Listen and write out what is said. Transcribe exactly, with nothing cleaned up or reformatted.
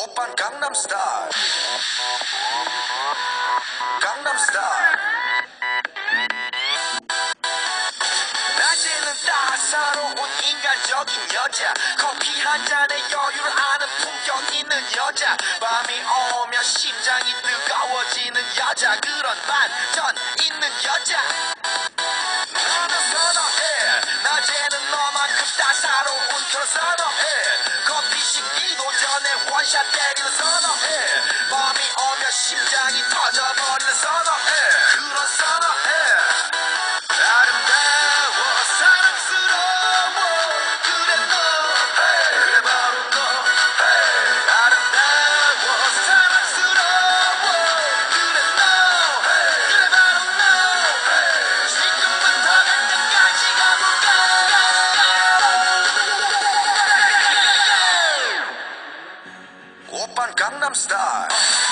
오빤 강남스타일 강남스타일 낮에는 따사로운 인간적인 여자 커피 한 잔에 여유를 아는 품격 있는 여자 밤이 오면 심장이 뜨거워지는 여자 그런 반전 있는 여자 나는 선호해 낮에는 너만큼 따사로운 그런 선호해 커피 식기도 전에 원샷 때리는 선호해 밤이 오면 심장이 터져버리는 선호해 그런 선호해 아름다워 사랑스러워 그래 너 그래 바로 너 아름다워 사랑스러워 그래 너 그래 바로 너 지금부터 갈 때까지 가볼까 오빤 강남스타일